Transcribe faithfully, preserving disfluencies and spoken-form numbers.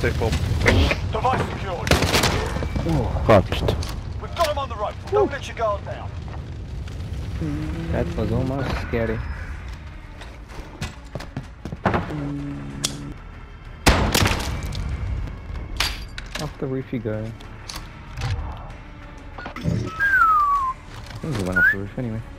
safe bomb. Device secured. Oh, clutched. We've got him on the road. Don't let your guard down. That was almost scary. Off the roof you go. I think he went off the roof anyway.